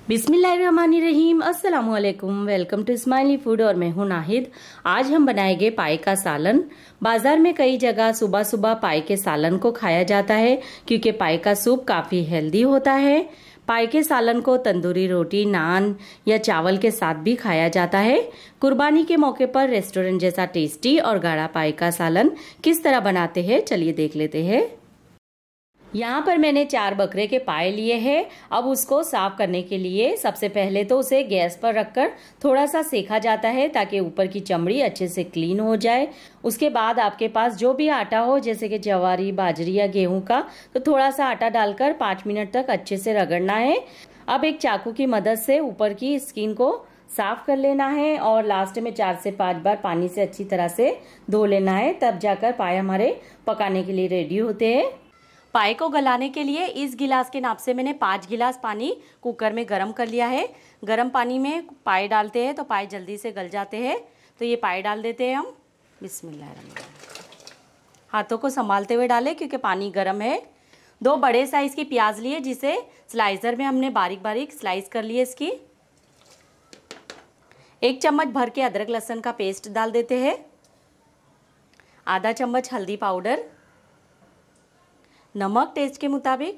बिस्मिल्लाहिर्रहमानिर्रहीम। अस्सलाम वालेकुम। वेलकम टू स्माइली फूड और मैं हूं नाहिद। आज हम बनाएंगे पाई का सालन। बाजार में कई जगह सुबह सुबह पाई के सालन को खाया जाता है क्योंकि पाई का सूप काफी हेल्दी होता है। पाई के सालन को तंदूरी रोटी, नान या चावल के साथ भी खाया जाता है। कुर्बानी के मौके पर रेस्टोरेंट जैसा टेस्टी और गाढ़ा पाई का सालन किस तरह बनाते हैं, चलिए देख लेते हैं। यहाँ पर मैंने 4 बकरे के पाए लिए हैं। अब उसको साफ करने के लिए सबसे पहले तो उसे गैस पर रखकर थोड़ा सा सेका जाता है ताकि ऊपर की चमड़ी अच्छे से क्लीन हो जाए। उसके बाद आपके पास जो भी आटा हो, जैसे कि ज्वारी, बाजरी या गेहूं का, तो थोड़ा सा आटा डालकर 5 मिनट तक अच्छे से रगड़ना है। अब एक चाकू की मदद से ऊपर की स्किन को साफ कर लेना है और लास्ट में 4 से 5 बार पानी से अच्छी तरह से धो लेना है, तब जाकर पाए हमारे पकाने के लिए रेडी होते हैं। पाए को गलाने के लिए इस गिलास के नाप से मैंने 5 गिलास पानी कुकर में गर्म कर लिया है। गर्म पानी में पाए डालते हैं तो पाए जल्दी से गल जाते हैं। तो ये पाए डाल देते हैं हम। बिस्मिल्लाहिर्रहमानिर्रहीम। हाथों को संभालते हुए डालें क्योंकि पानी गर्म है। 2 बड़े साइज़ की प्याज लिए जिसे स्लाइसर में हमने बारीक बारीक स्लाइस कर लिए इसकी। 1 चम्मच भर के अदरक लहसुन का पेस्ट डाल देते हैं। आधा चम्मच हल्दी पाउडर, नमक टेस्ट के मुताबिक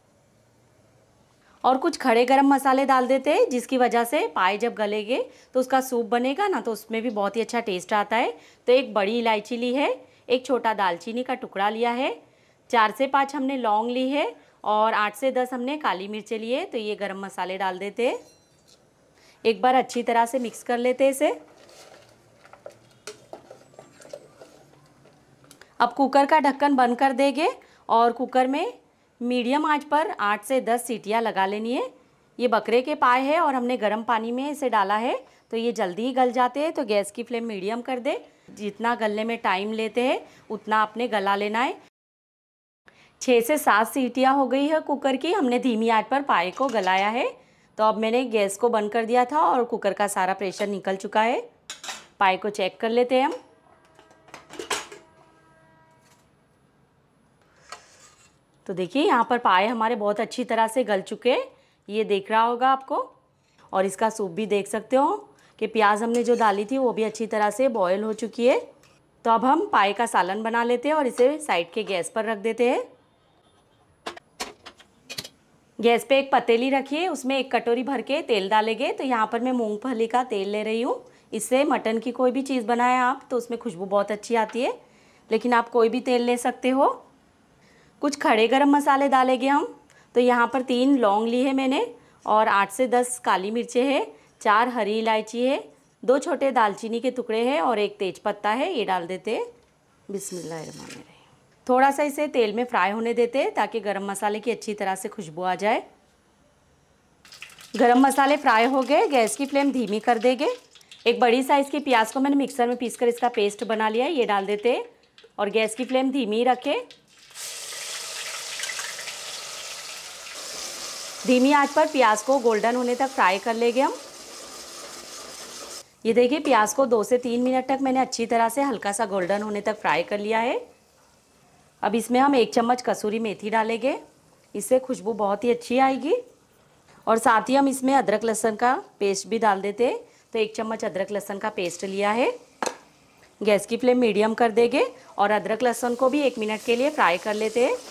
और कुछ खड़े गरम मसाले डाल देते हैं, जिसकी वजह से पाए जब गलेंगे तो उसका सूप बनेगा ना, तो उसमें भी बहुत ही अच्छा टेस्ट आता है। तो 1 बड़ी इलायची ली है, 1 छोटा दालचीनी का टुकड़ा लिया है, 4 से 5 हमने लौंग ली है और 8 से 10 हमने काली मिर्चें ली है। तो ये गरम मसाले डाल देते हैं। एक बार अच्छी तरह से मिक्स कर लेते हैं इसे। अब कुकर का ढक्कन बंद कर देंगे और कुकर में मीडियम आंच पर 8 से 10 सीटियां लगा लेनी है। ये बकरे के पाए हैं और हमने गर्म पानी में इसे डाला है तो ये जल्दी ही गल जाते हैं। तो गैस की फ्लेम मीडियम कर दे। जितना गलने में टाइम लेते हैं उतना आपने गला लेना है। 6 से 7 सीटियां हो गई है कुकर की। हमने धीमी आंच पर पाए को गलाया है। तो अब मैंने गैस को बंद कर दिया था और कुकर का सारा प्रेशर निकल चुका है। पाए को चेक कर लेते हैं हम। तो देखिए यहाँ पर पाए हमारे बहुत अच्छी तरह से गल चुके हैं, ये देख रहा होगा आपको। और इसका सूप भी देख सकते हो कि प्याज हमने जो डाली थी वो भी अच्छी तरह से बॉयल हो चुकी है। तो अब हम पाए का सालन बना लेते हैं और इसे साइड के गैस पर रख देते हैं। गैस पे एक पतीली रखिए, उसमें 1 कटोरी भर के तेल डालेंगे। तो यहाँ पर मैं मूंगफली का तेल ले रही हूँ। इससे मटन की कोई भी चीज़ बनाएं आप तो उसमें खुशबू बहुत अच्छी आती है, लेकिन आप कोई भी तेल ले सकते हो। कुछ खड़े गरम मसाले डालेंगे हम। तो यहाँ पर 3 लौंग ली है मैंने और 8 से 10 काली मिर्चें हैं, 4 हरी इलायची है, 2 छोटे दालचीनी के टुकड़े हैं और 1 तेज पत्ता है, ये डाल देते हैं। बिस्मिल्लाहिर्रहमानिर्रहीम। थोड़ा सा इसे तेल में फ्राई होने देते हैं ताकि गरम मसाले की अच्छी तरह से खुशबू आ जाए। गरम मसाले फ्राई हो गए, गैस की फ्लेम धीमी कर देंगे। 1 बड़ी साइज़ की प्याज को मैंने मिक्सर में पीसकर इसका पेस्ट बना लिया है, ये डाल देते हैं और गैस की फ्लेम धीमी रखें। धीमी आंच पर प्याज को गोल्डन होने तक फ्राई कर लेंगे हम। ये देखिए प्याज को 2 से 3 मिनट तक मैंने अच्छी तरह से हल्का सा गोल्डन होने तक फ्राई कर लिया है। अब इसमें हम 1 चम्मच कसूरी मेथी डालेंगे, इससे खुशबू बहुत ही अच्छी आएगी। और साथ ही हम इसमें अदरक लहसुन का पेस्ट भी डाल देते हैं। तो 1 चम्मच अदरक लहसुन का पेस्ट लिया है। गैस की फ्लेम मीडियम कर देंगे और अदरक लहसुन को भी 1 मिनट के लिए फ्राई कर लेते हैं।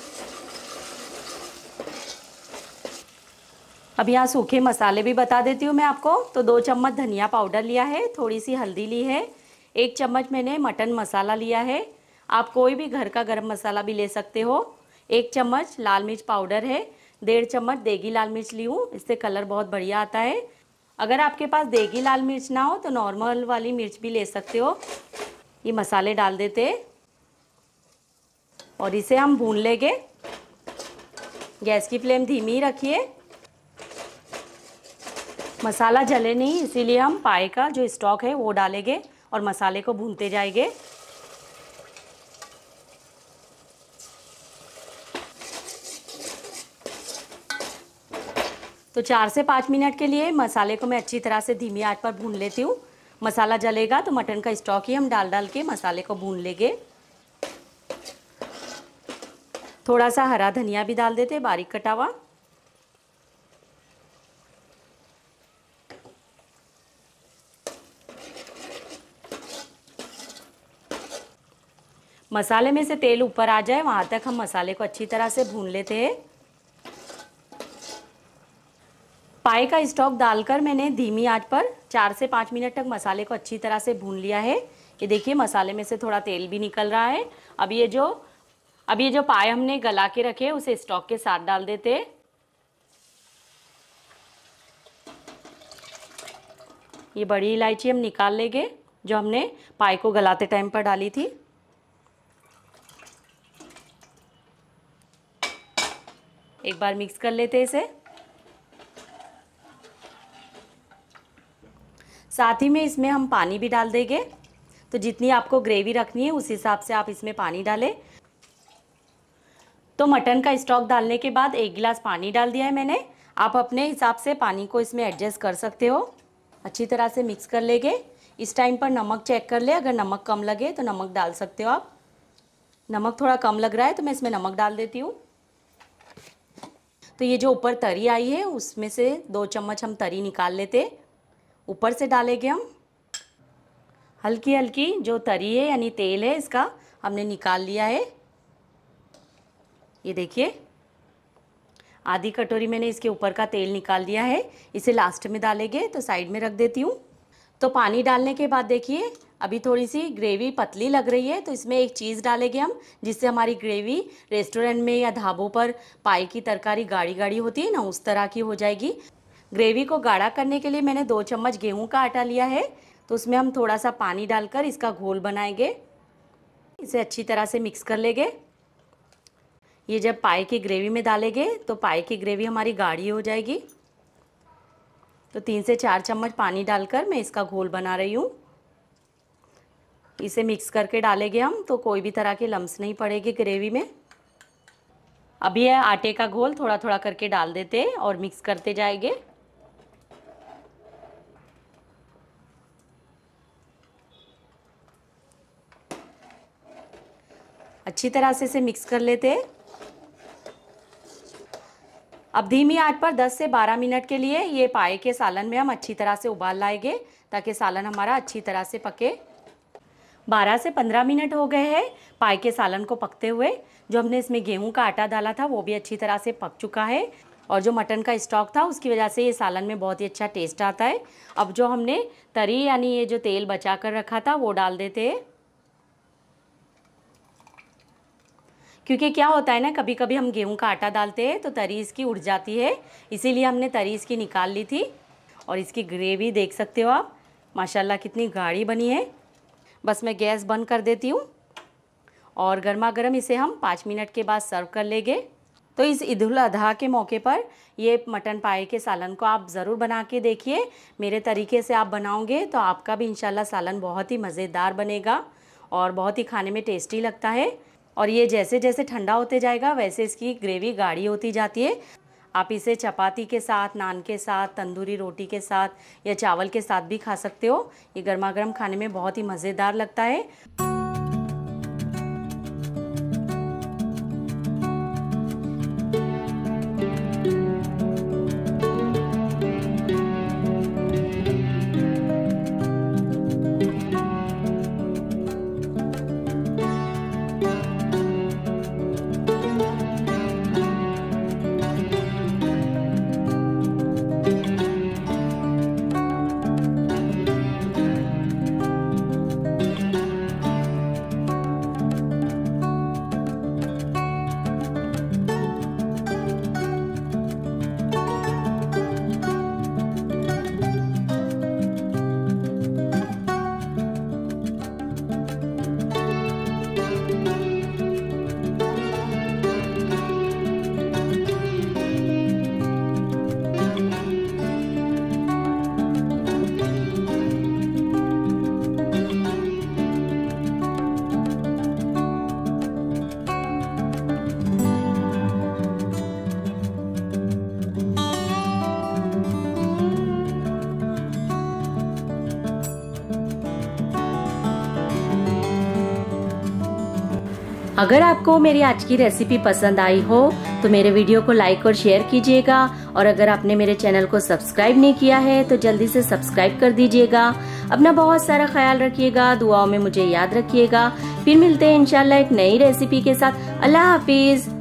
अब यहाँ सूखे मसाले भी बता देती हूँ मैं आपको। तो 2 चम्मच धनिया पाउडर लिया है, थोड़ी सी हल्दी ली है, 1 चम्मच मैंने मटन मसाला लिया है, आप कोई भी घर का गरम मसाला भी ले सकते हो। 1 चम्मच लाल मिर्च पाउडर है, 1.5 चम्मच देगी लाल मिर्च ली हूँ, इससे कलर बहुत बढ़िया आता है। अगर आपके पास देगी लाल मिर्च ना हो तो नॉर्मल वाली मिर्च भी ले सकते हो। ये मसाले डाल देते हैं और इसे हम भून लेंगे। गैस की फ्लेम धीमी रखिए, मसाला जले नहीं, इसीलिए हम पाए का जो स्टॉक है वो डालेंगे और मसाले को भूनते जाएंगे। तो 4 से 5 मिनट के लिए मसाले को मैं अच्छी तरह से धीमी आंच पर भून लेती हूँ। मसाला जलेगा तो मटन का स्टॉक ही हम डाल डाल के मसाले को भून लेंगे। थोड़ा सा हरा धनिया भी डाल देते बारीक कटा हुआ। मसाले में से तेल ऊपर आ जाए वहाँ तक हम मसाले को अच्छी तरह से भून लेते हैं। पाए का स्टॉक डालकर मैंने धीमी आंच पर 4 से 5 मिनट तक मसाले को अच्छी तरह से भून लिया है। ये देखिए मसाले में से थोड़ा तेल भी निकल रहा है। अब ये जो पाए हमने गला के रखे उसे स्टॉक के साथ डाल देते हैं। ये बड़ी इलायची हम निकाल लेंगे जो हमने पाए को गलाते टाइम पर डाली थी। एक बार मिक्स कर लेते हैं इसे। साथ ही में इसमें हम पानी भी डाल देंगे, तो जितनी आपको ग्रेवी रखनी है उस हिसाब से आप इसमें पानी डालें। तो मटन का स्टॉक डालने के बाद 1 गिलास पानी डाल दिया है मैंने। आप अपने हिसाब से पानी को इसमें एडजस्ट कर सकते हो। अच्छी तरह से मिक्स कर लेंगे। इस टाइम पर नमक चेक कर ले, अगर नमक कम लगे तो नमक डाल सकते हो आप। नमक थोड़ा कम लग रहा है तो मैं इसमें नमक डाल देती हूँ। तो ये जो ऊपर तरी आई है उसमें से 2 चम्मच हम तरी निकाल लेते, ऊपर से डालेंगे हम। हल्की हल्की जो तरी है यानी तेल है इसका हमने निकाल लिया है। ये देखिए आधी कटोरी मैंने इसके ऊपर का तेल निकाल दिया है। इसे लास्ट में डालेंगे, तो साइड में रख देती हूँ। तो पानी डालने के बाद देखिए अभी थोड़ी सी ग्रेवी पतली लग रही है, तो इसमें एक चीज़ डालेंगे हम, जिससे हमारी ग्रेवी रेस्टोरेंट में या ढाबों पर पाए की तरकारी गाढ़ी गाढ़ी होती है ना, उस तरह की हो जाएगी। ग्रेवी को गाढ़ा करने के लिए मैंने 2 चम्मच गेहूं का आटा लिया है, तो उसमें हम थोड़ा सा पानी डालकर इसका घोल बनाएंगे। इसे अच्छी तरह से मिक्स कर लेंगे। ये जब पाए की ग्रेवी में डालेंगे तो पाए की ग्रेवी हमारी गाढ़ी हो जाएगी। तो 3 से 4 चम्मच पानी डालकर मैं इसका घोल बना रही हूँ। इसे मिक्स करके डालेंगे हम, तो कोई भी तरह के लम्स नहीं पड़ेगी ग्रेवी में। अब ये आटे का घोल थोड़ा थोड़ा करके डाल देते हैं और मिक्स करते जाएंगे। अच्छी तरह से इसे मिक्स कर लेते हैं। अब धीमी आंच पर 10 से 12 मिनट के लिए ये पाए के सालन में हम अच्छी तरह से उबाल लाएंगे, ताकि सालन हमारा अच्छी तरह से पके। 12 से 15 मिनट हो गए हैं पाए के सालन को पकते हुए। जो हमने इसमें गेहूं का आटा डाला था वो भी अच्छी तरह से पक चुका है, और जो मटन का स्टॉक था उसकी वजह से ये सालन में बहुत ही अच्छा टेस्ट आता है। अब जो हमने तरी यानी ये जो तेल बचा कर रखा था वो डाल देते हैं। क्योंकि क्या होता है ना, कभी कभी हम गेहूं का आटा डालते हैं तो तरी इसकी उड़ जाती है, इसीलिए हमने तरी इसकी निकाल ली थी। और इसकी ग्रेवी देख सकते हो आप, माशाल्लाह कितनी गाढ़ी बनी है। बस मैं गैस बंद कर देती हूँ और गर्मा गर्म इसे हम 5 मिनट के बाद सर्व कर लेंगे। तो इस ईद उल अजहा के मौके पर ये मटन पाए के सालन को आप ज़रूर बना के देखिए। मेरे तरीके से आप बनाओगे तो आपका भी इंशाल्लाह सालन बहुत ही मज़ेदार बनेगा और बहुत ही खाने में टेस्टी लगता है। और ये जैसे जैसे ठंडा होते जाएगा वैसे इसकी ग्रेवी गाढ़ी होती जाती है। आप इसे चपाती के साथ, नान के साथ, तंदूरी रोटी के साथ या चावल के साथ भी खा सकते हो। ये गर्मा गर्म खाने में बहुत ही मज़ेदार लगता है। अगर आपको मेरी आज की रेसिपी पसंद आई हो तो मेरे वीडियो को लाइक और शेयर कीजिएगा और अगर आपने मेरे चैनल को सब्सक्राइब नहीं किया है तो जल्दी से सब्सक्राइब कर दीजिएगा। अपना बहुत सारा ख्याल रखिएगा, दुआओं में मुझे याद रखिएगा। फिर मिलते हैं इंशाल्लाह एक नई रेसिपी के साथ। अल्लाह हाफिज।